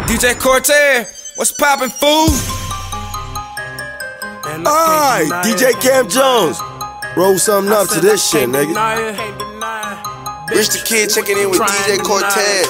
DJ Cortez, what's poppin', fool? Alright, DJ Cam Jones. Roll something up to this shit, nigga. Rich the Kid checking in with DJ Cortez.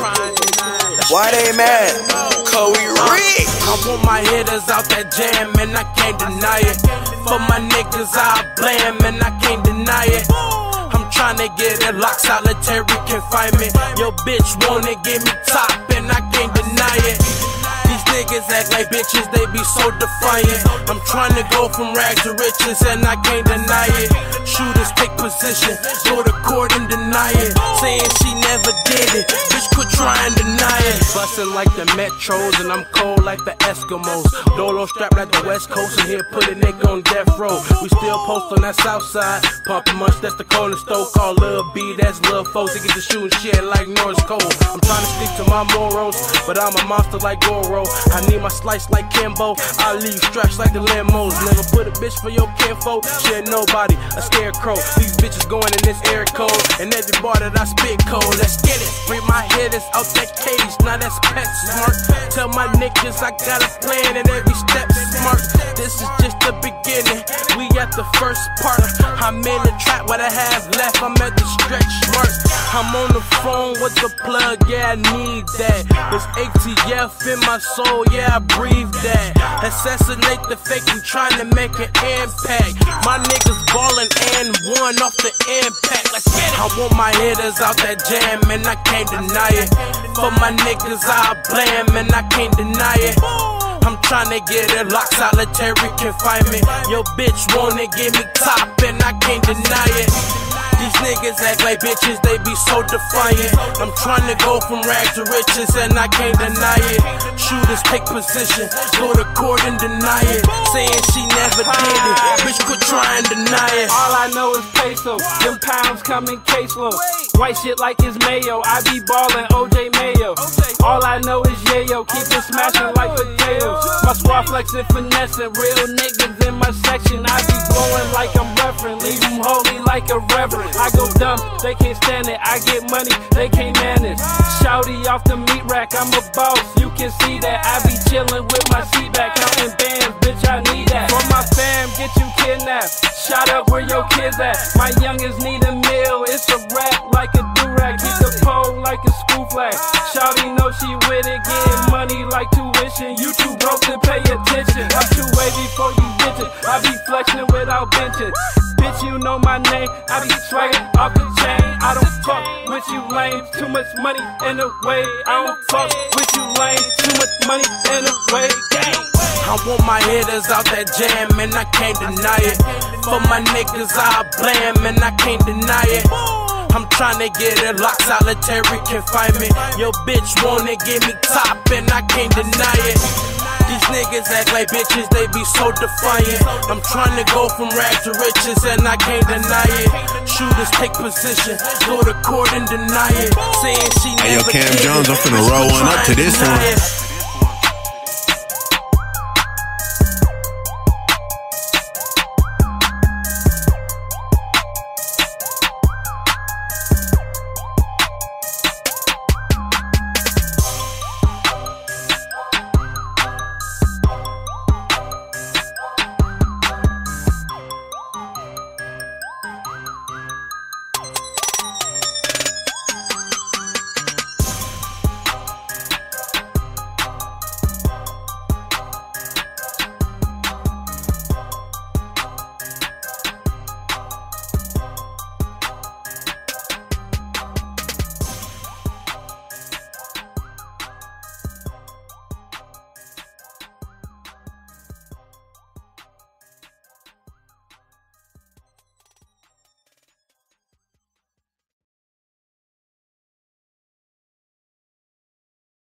Why they mad? Cause we rich. I want my hitters out that jam, and I can't deny it. For my niggas, I blam, and I can't deny it. I'm tryna get it locked, solitary confinement. Your bitch wanna give me top, and I can't deny it. These niggas act like bitches, they be so defiant. I'm tryna go from rags to riches, and I can't deny it. Shooters take position, go to court and deny it. Saying she never did it, bitch quit trying to deny it. Bustin' like the Metros, and I'm cold like the Eskimos. Dolo strapped like the West Coast, and here put a nigga on death row. We still post on that south side, pumpin' much, that's the corner store. Call Lil B, that's Lil Folks. They get to shootin' shit like North Cole. I'm tryna stick to my morals, but I'm a monster like Goro. I need my slice like Kimbo, I leave stretched like the limos. Never put a bitch for your kinfolk, shit nobody, a scarecrow. These bitches going in this air code, and every bar that I spit cold. Let's get it, bring my hitters out that cage, now that's pet smart. Tell my niggas I got a plan and every step smart. This is just the beginning, we at the first part. I'm in the trap, what I have left, I'm at the stretch mark. I'm on the phone with the plug, yeah I need that. There's ATF in my soul, yeah I breathe that. Assassinate the fake, I'm trying to make an impact. My niggas ballin' and won off the impact. Let's get it. I want my hitters out that jam, and I can't deny it. For my niggas I blam, and I can't deny it. I'm tryna get it locked, solitary confinement. Your bitch wanna give me top, and I can't deny it. These niggas act like bitches, they be so defiant. I'm tryna go from rags to riches, and I can't deny it. Shooters take position, go to court and deny it. Saying she never did it, bitch quit trying to deny it. All I know is peso, them pounds come in caseload. White shit like it's mayo, I be ballin' OJ Mayo. All I know is yayo, keep it smashing like potatoes. My squad flexin' finessing, real niggas in my section. I be blowing like I'm reverend, leave them holy like a reverend. I go dumb, they can't stand it. I get money, they can't manage. Shouty off the meat rack, I'm a boss, you can see that. I be chillin' with my seat back, counting bands, bitch I need that. For my fam, get you kidnapped, shot up where your kids at. My youngest need a meal, it's a rap like a do-rag. Keep the pole like a school flag. Shouty know she with it, getting money like tuition. You too broke to pay attention, I'm too wavy for you bitches. I be flexing without benching. Bitch, you know my name, I be swaggin' off the chain. I don't fuck with you lame, too much money in the way. I don't fuck with you lame, too much money in the way. Gang. I want my hitters out that jam, and I can't deny it. For my niggas I blam, and I can't deny it. I'm tryna get it locked, solitary confinement. Your bitch wanna give me top, and I can't deny it. These niggas act like bitches, they be so defiant. I'm tryna go from rags to riches, and I can't deny it. Shooters take position, go to court and deny it. Saying she never Hey yo, Cam Jones, I'm finna roll one up to this one.